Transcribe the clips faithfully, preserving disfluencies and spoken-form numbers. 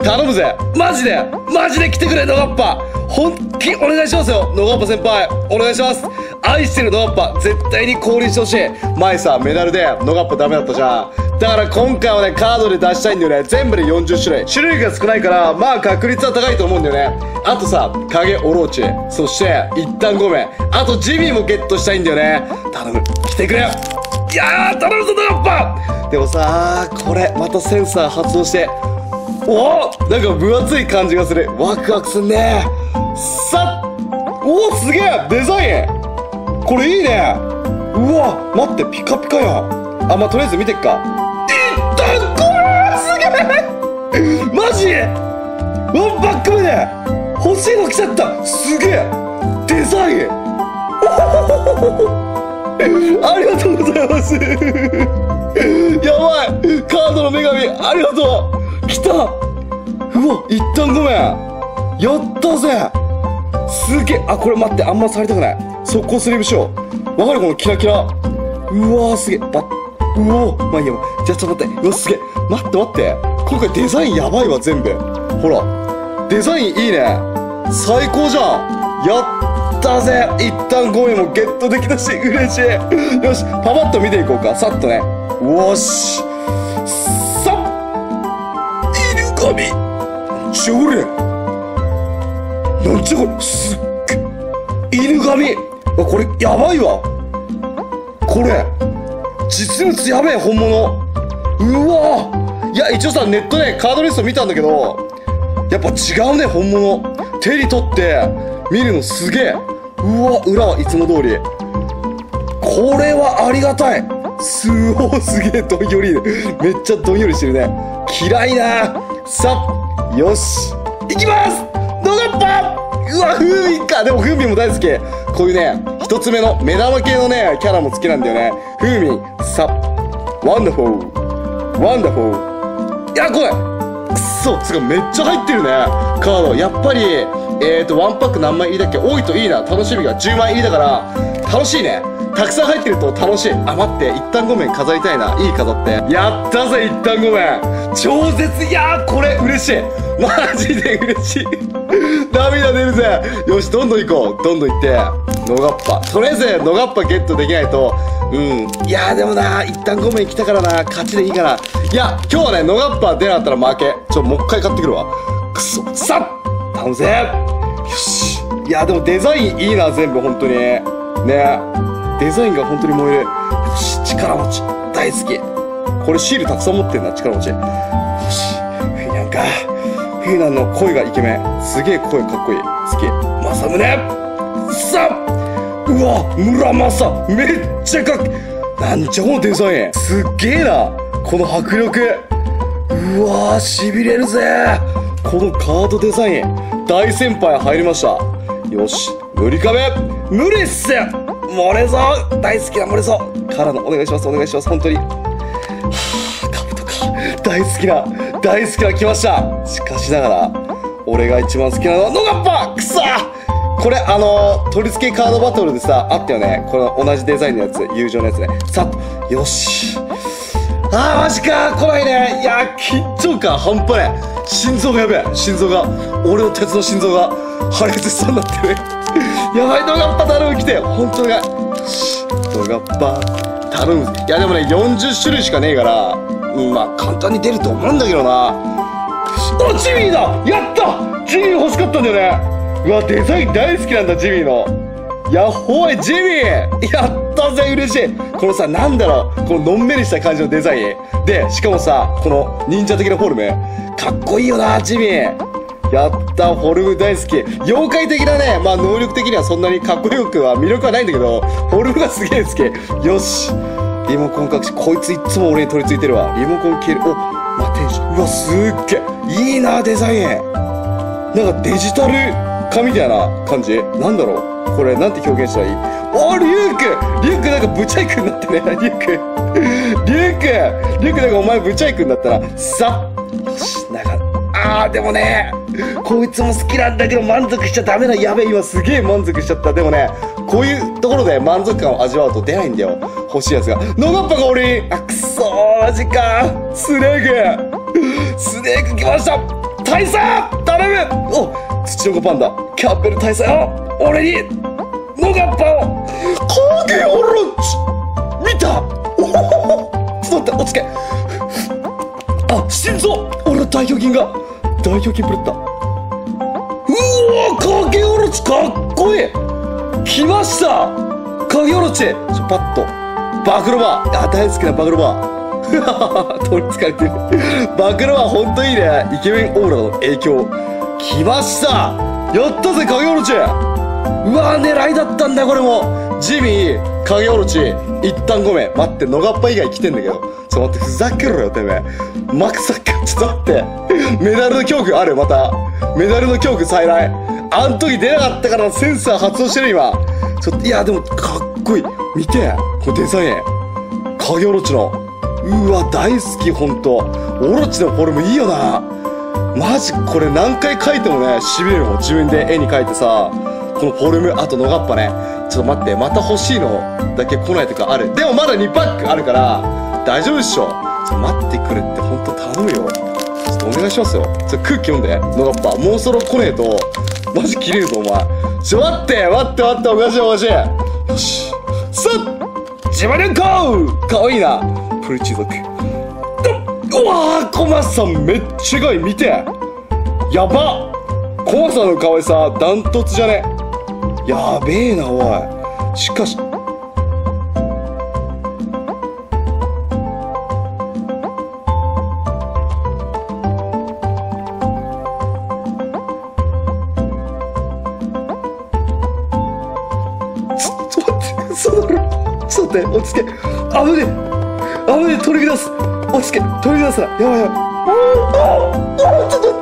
頼むぜ。マジでマジで来てくれ、ノガッパ。本気お願いしますよ、ノガッパ先輩。お願いします。愛してるノガッパ、絶対に降臨してほしい。前さメダルでノガッパダメだったじゃん。だから今回はねカードで出したいんだよね。全部でよんじゅっしゅるい、種類が少ないからまあ確率は高いと思うんだよね。あとさ影オロチ、そして一旦ごめん、あとジミーもゲットしたいんだよね。頼む、来てくれ。いやー頼むぞノガッパ。でもさーこれまたセンサー発動して、おおなんか分厚い感じがする。ワクワクすんね。さっ、おおすげえデザイン、これいいね。うわ待ってピカピカやん。あまあとりあえず見てっか。いったこれすげえマジ。うわバック目で欲しいの来ちゃった。すげえデザインありがとうございますやばいカードの女神ありがとう。来た。うわ一旦ごめん、やったぜ。すげえ。あこれ待って、あんま触りたくない。速攻スリーブしよう。わかるこのキラキラ。うわーすげえ。バッうおまあいいや。じゃあちょっと待って。うわすげえ。待って待って、今回デザインやばいわ全部。ほらデザインいいね、最高じゃん。やったぜ。一旦ごめんもゲットできたし嬉しい。よしパパッと見ていこうか、さっとね。よしさっ、犬神ちょこれなんちゃこれ、すっげ犬神。これやばいわ。これ実物やべえ本物。うわいや一応さネットでカードリスト見たんだけどやっぱ違うね本物。手に取って見るのすげえ。うわ裏はいつも通り。これはありがたい。すごいすげえどんより、めっちゃどんよりしてるね。嫌いな。さっよしいきます。ノガッパ。うわ風味か。でも風味も大好き。こういうね一つ目の目玉系のねキャラも好きなんだよね。風味さワンダフォーワンダフォー。いやこれくそつかめっちゃ入ってるねカード。やっぱりえーとワンパック何枚入りだっけ。多いといいな。楽しみがじゅうまい入りだから楽しいね。たくさん入ってると楽しい。あ待って一旦ごめん飾りたいな。いい飾って。やったぜ一旦ごめん超絶。いやーこれ嬉しいマジで嬉しい涙出るぜ。よしどんどん行こう。どんどん行ってノガッパ、とりあえずノガッパゲットできないと。うんいやーでもな一旦ごめん来たからな勝ちでいいから。いや今日はねノガッパ出なかったら負け。ちょもう一回買ってくるわ。くそさっ頼むぜ。よしいやでもデザインいいな全部本当にね。デザインが本当に燃える。よし力持ち大好き。これシールたくさん持ってんな力持ち。よしフィナンか。フィナンの声がイケメン。すげえ声かっこいい好き。正宗さっうわ村正めっちゃかっなんじゃこのデザインすっげえなこの迫力。うわーしびれるぜこのカードデザイン。大先輩入りました。よし無理壁無理っすよモレゾ大好きなモレゾからのお願いしますお願いします本当に。はあカブトか大好きな大好きな来ました。しかしながら俺が一番好きなのはノガッパ。くそこれあのー、取り付けカードバトルでさあったよねこの同じデザインのやつ友情のやつね。さっよしあーマジか来ないね。いや緊張感半端ない。心臓がやべえ心臓が俺の鉄の心臓が破裂しそうになってるやばいノガッパ頼む来て本当がよしノガッパ頼む。いやでもねよんじゅっしゅるいしかねえからうんまあ簡単に出ると思うんだけどな。あジミーだやったジミー欲しかったんだよね。うわデザイン大好きなんだジミーの。やっほいジミーやったぜ嬉しい。このさなんだろうこののんべりした感じのデザインでしかもさこの忍者的なフォルムかっこいいよなジミー。やったフォルム大好き。妖怪的なねまあ能力的にはそんなにかっこよくは魅力はないんだけどフォルムがすげえ好き。よしリモコン隠しこいついっつも俺に取り付いてるわ。リモコン消える。おまあテンションうわすっげえいいなデザイン。なんかデジタル化みたいな感じなんだろうこれなんて表現したらいい。おリュウクリュウクなんかブチャイクになってねリュウクリュウクリュウクなんかお前ブチャイクになったらさよしなんかあーでもねこいつも好きなんだけど満足しちゃダメだ。やべえ今すげえ満足しちゃった。でもねこういうところで満足感を味わうと出ないんだよ欲しいやつが。ノガッパが俺にあくそーマジかスネークスネーク来ました大佐頼む。お、土の子パンダ、キャンベル大佐よ、俺にノガッパを。影オロチ見た。おほほほ、ちょっと待って、落ち着け。あ、心臓、俺の大胸筋が大胸筋ぶれた。うおー、影オロチかっこいい。来ました、影オロチ。ちょパッとバクロバー、あ、大好きなバクロバー。取りつかれてる。バクロバーほんといいね。イケメンオーラの影響。来ました、やったぜ影オロチ。うわー、狙いだったんだこれも。ジミー、影オロチ、一旦ごめん。待って、ノガッパ以外来てんだけど。ちょっと待って、ふざけろよてめえ。マクサか、ちょっと待って。メダルの恐怖ある。またメダルの恐怖再来。あん時出なかったからセンサー発動してる今。ちょっと、いやでもかっこいい。見てこのデザイン、影オロチの。うわ大好きほんと。オロチのフォルムいいよなマジ。これ何回描いてもねしびれるもん。自分で絵に描いてさ、このフォルム。あとノガッパね。ちょっと待って、また欲しいのだけ来ないとかある。でもまだにパックあるから大丈夫っしょ。ちょっと待ってくるってほんと頼むよ。ちょっとお願いしますよ。ちょっと空気読んでノガッパ。もうそろ来ねえとマジ切れるぞお前。ちょ待って待って待って、おかしいおかしい。よし、さっジバニャンコかわいいなプルチ族。うわー、コマさんめっちゃかわいい。見て、やばっ。コマさんの可愛さダントツじゃね。やべえなおい。しかしちょっと待って、ちょっと待って、落ち着け。あぶねえ、あぶねえ、取り乱す。落ち着け、取り乱すな。やばいやばい。ちょっ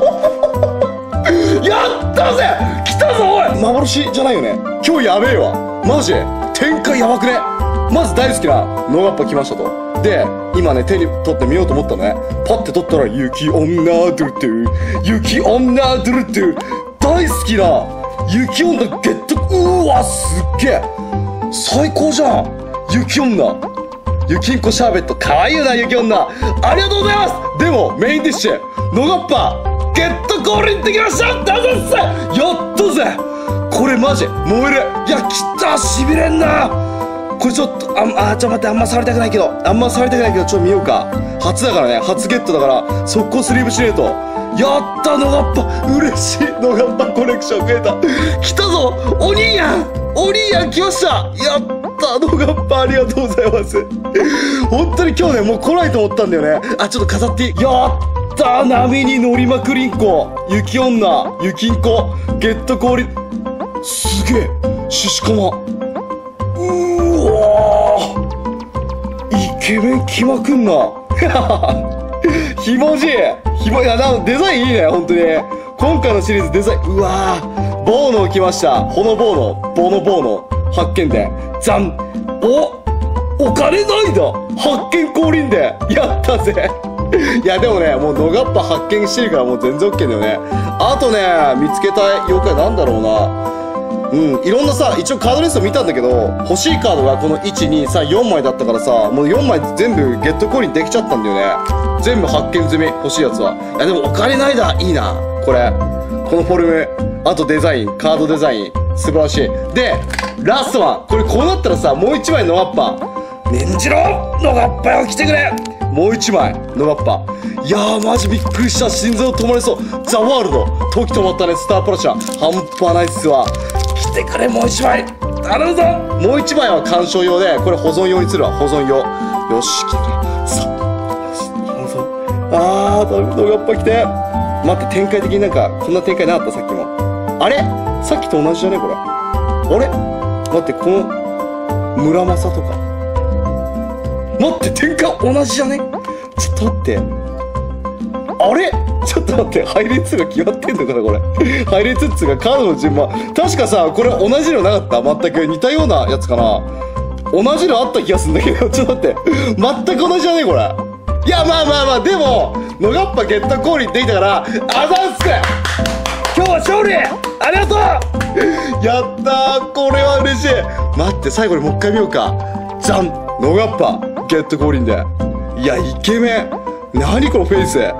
とやったぜ、来たぞおい。幻じゃないよね。今日やべえわマジ。展開やばくね。まず大好きなノガッパ来ましたと。で今ね手に取ってみようと思ったのね。パッて取ったら雪女ドゥルトゥ、雪女ドゥルトゥ。大好きな雪女ゲット。うわすっげえ最高じゃん。雪女、雪んこシャーベット、かわいいよな雪女。ありがとうございます。でもメインディッシュノガッパゲット降臨できました。だぜっす、やったぜ。これマジ燃える。いやきた、しびれんなこれ。ちょっとああちょっと待って、あんま触りたくないけどあんま触りたくないけどちょっと見ようか。初だからね、初ゲットだから速攻スリーブしねえと。やったノガッパ、嬉しい。ノガッパコレクション増えた。来たぞお兄やん、お兄やん来ました。やったノガッパ、ありがとうございます。本当に今日ねもう来ないと思ったんだよね。あ、ちょっと飾っていい。やったー、波に乗りまくりんこ、雪女、雪んこゲット氷。すげえシシカマ。うーわー、イケメン来まくんな。ひもじいひも。いやな、デザインいいね本当に。今回のシリーズデザイン、うわー、ボーノ来ました。ほのボーノ、ボノボーノ発見でザン。おお金ないだ、発見降臨でやったぜ。いやでもねもうノガッパ発見してるからもう全然 OK だよね。あとね見つけたい妖怪なんだろうな。うん、いろんなさ一応カードリスト見たんだけど、欲しいカードがこのいちにさんよんまいだったからさ、もうよんまい全部ゲット降臨できちゃったんだよね。全部発見済み、欲しいやつは。いやでもお金ないだ、いいなこれ。このフォルム、あとデザイン、カードデザイン素晴らしい。でラストワン、これこうなったらさもういちまいノガッパ。念じろノガッパよ来てくれ。もういちまいノガッパ。いやーマジびっくりした。心臓止まりそう。ザワールド時止まったね。スタープラチナ半端ないっすわ。来てくれもういちまい頼むぞ。もういちまいは鑑賞用でこれ保存用にするわ。保存用。よし来てくれ。さ頼むぞ。あー頼むノガッパ来て。待って、展開的になんかこんな展開なかったさっきも。あれさっきと同じじゃねこれ。あれ待って、この村正とか待って、展開同じじゃね。ちょっと待って、あれちょっと待って、配列が決まってんのかなこれ。配列っつうかカードの順番確かさこれ同じのなかった。全く似たようなやつかな。同じのあった気がするんだけどちょっと待って、全く同じじゃねこれ。いやまあまあまあ、でもノガッパゲット降臨できたからあざんす。今日は勝利ありがとう。やったー、これは嬉しい。待って、最後にもう一回見ようか。じゃん、ノガッパゲット降臨で。いやイケメン。何このフェイス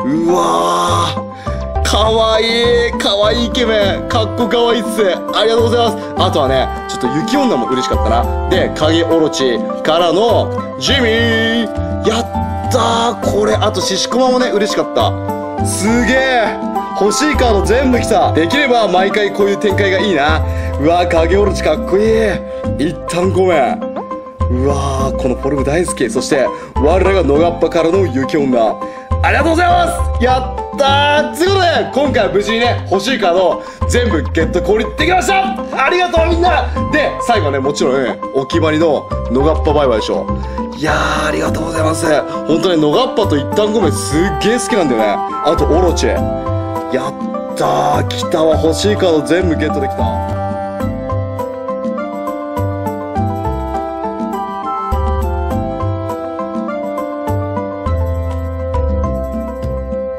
うわー、かわいい、かわいいイケメン、かっこかわいいっす。ありがとうございます。あとはね、ちょっと雪女も嬉しかったな。で、影オロチからのジミー、やったー。これ、あとシシコマもね、嬉しかった。すげえ、欲しいカード全部来た。できれば毎回こういう展開がいいな。うわー、影オロチかっこいい。一旦ごめん。うわー、このフォルム大好き。そして我らが野がっぱからの雪女、ありがとうございます。やったー。ということで今回は無事にね、欲しいカード全部ゲット効率できました。ありがとうみんな。で最後はね、もちろんね、お決まりの野がっぱバイバイでしょ。いやー、ありがとうございます。本当ね、野がっぱと一旦ごめんすっげー好きなんだよね。あとオロチ、やったー。来たわ、欲しいカード全部ゲットできた。